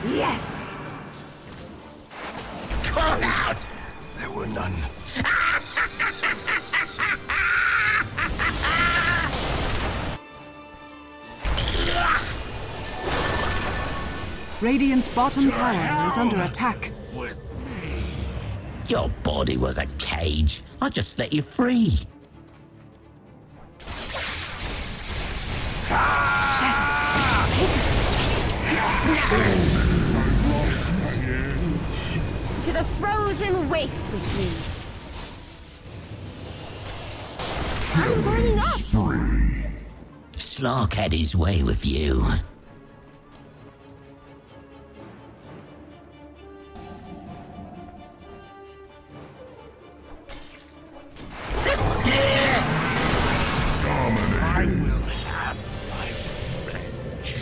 Yes! Come out! There were none. Radiant's bottom tower is under attack. With me. Your body was a cage. I just let you free. To the frozen waste with me. I'm burning up. Slark had his way with you. I will have my revenge.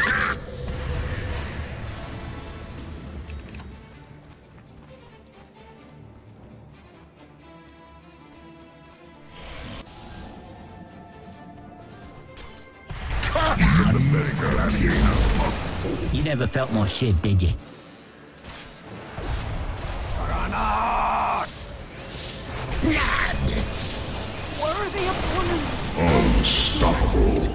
You never felt more shiv, did you? Granat! Worthy opponent! Unstoppable.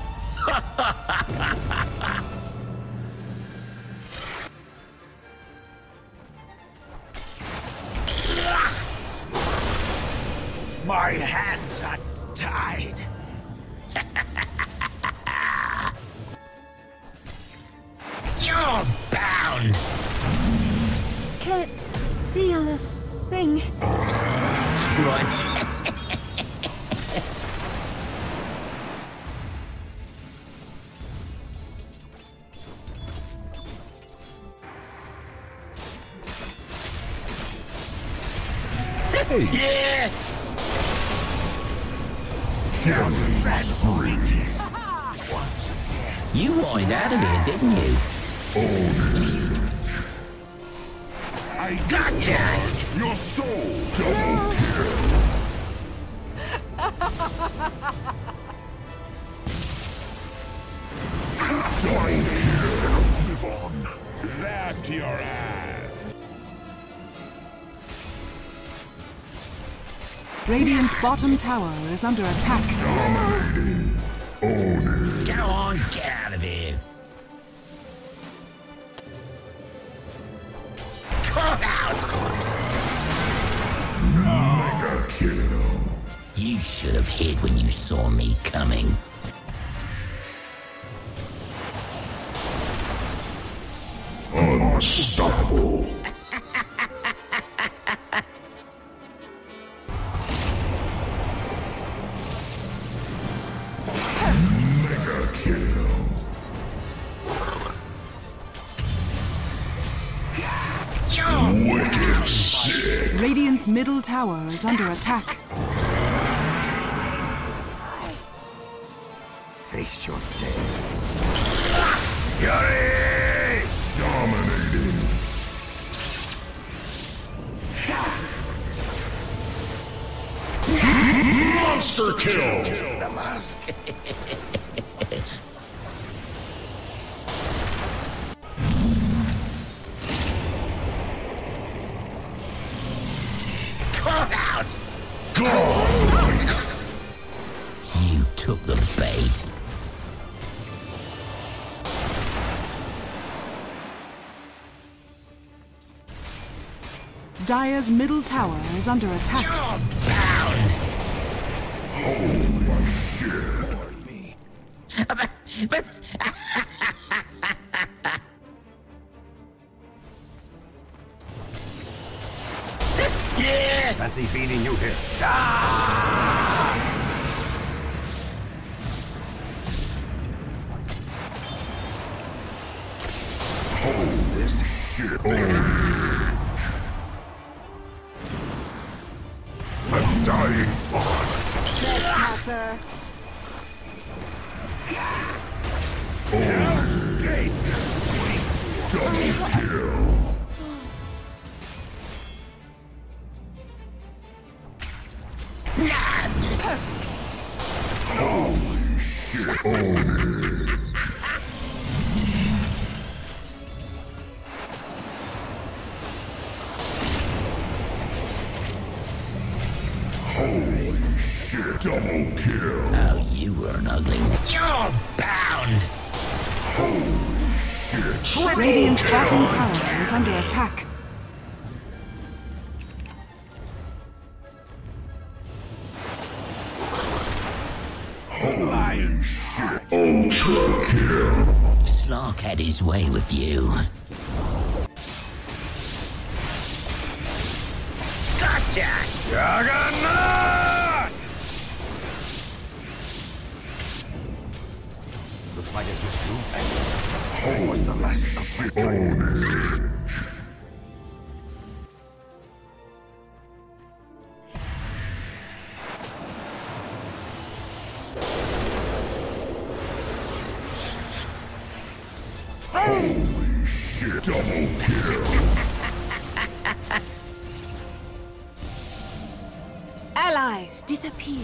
My hands are tied. You're bound! Can't feel a thing. Right. Yeah! Transforming. Once again. You whined out of here, didn't you? I Gotcha! your soul. Double kill. Live on. Zap your ass. Radiant's bottom tower is under attack. Dominating. Own it. Go on, get out of here. Come out! Mega kill. You should have hid when you saw me coming. Unstoppable. Mega kill. Wicked sick. Radiant's middle tower is under attack. Face your dead. Yuri! Dominating. Monster kill. The mask. Come out! God. You took the bait. Dire's middle tower is under attack. You're bound! Holy shit. Warn me. But yeah! Fancy feeding you here. What's this? Shit. A dying bot. Trespasser. Gates. Double kill. Holy shit. Own it. Radiant's bottom tower is under attack. Lion's heart. Slark had his way with you. Gotcha! Juggernaut! Looks like it's just you. Home was the last of my kind. Holy shit, double kill. Allies disappear.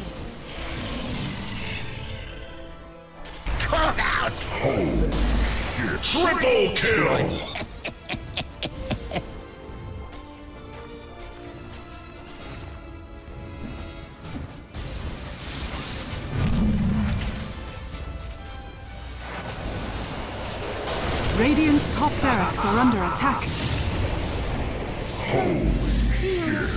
Caught out! Holy shit, triple kill. Radiant's top barracks are under attack. Holy shit.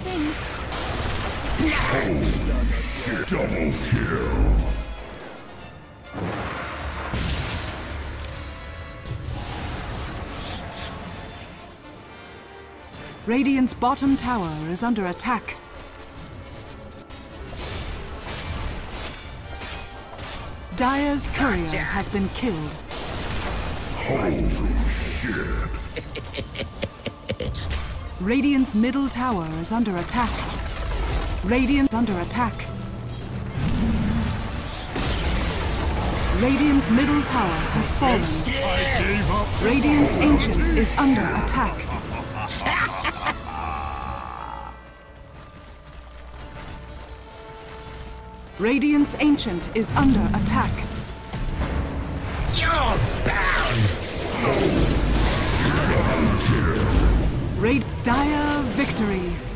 Holy shit, double kill. Radiant's bottom tower is under attack. Dire's courier has been killed. Holy shit. Radiant's middle tower is under attack. Radiant under attack. Radiant's middle tower has fallen. I gave up. Radiant's ancient is under attack. Radiant's ancient is under attack. You're bound! Dire victory.